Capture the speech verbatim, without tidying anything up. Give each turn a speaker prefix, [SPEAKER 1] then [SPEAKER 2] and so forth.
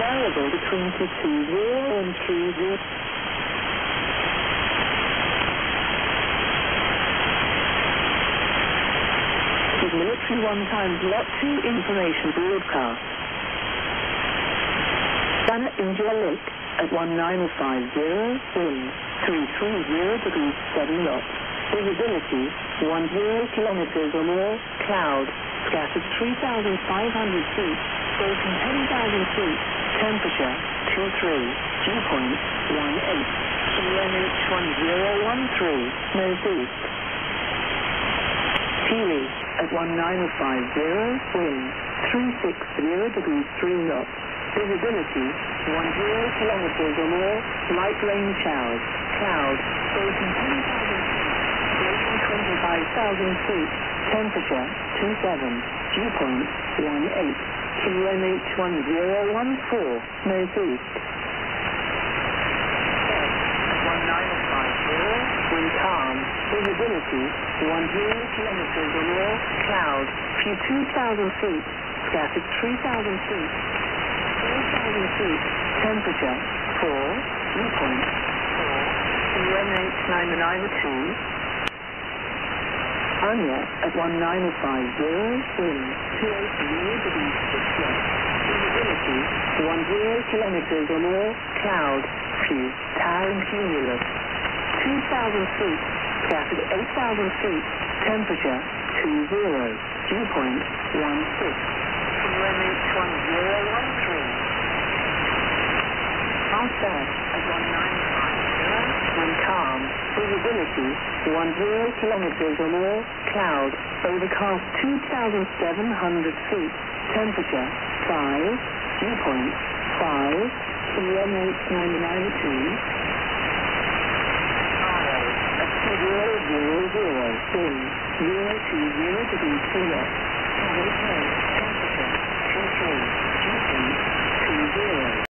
[SPEAKER 1] variable between two zero and three zero. Military one times lot two information broadcast. China India Lake at one nine five zero, wind three three zero degrees seven knots. Visibility one zero kilometers or more, cloud, scattered three thousand five hundred feet, broken ten thousand feet, temperature two three, dew point one eight, Q N H one zero one three, northeast. Kiwi at one nine five zero, wind three six zero degrees three knots. Visibility one zero kilometers or more, light rain showers, cloud, broken ten thousand feet, broken twenty-five thousand feet, temperature two seven, dew point one eight, Q N H one zero one four, northeast. one nine five zero, wind calm, visibility one zero kilometers or more, cloud, few two thousand feet, scattered three thousand feet, four thousand feet, temperature four, dew point four, Q N H nine nine two. Anya at one nine five zero, wind two eight zero degrees six knots. Visibility one zero kilometers or more, cloud, few, towering cumulus. two thousand feet, scattered eight thousand feet, temperature two zero, dew point one six, Q N H one zero one three. Outside at one nine five zero, wind calm, visibility one zero kilometers or more, cloud, overcast two thousand seven hundred feet, temperature five, dew point five, Q N H nine nine two. Zero zero zero, wind zero two zero degrees two knots.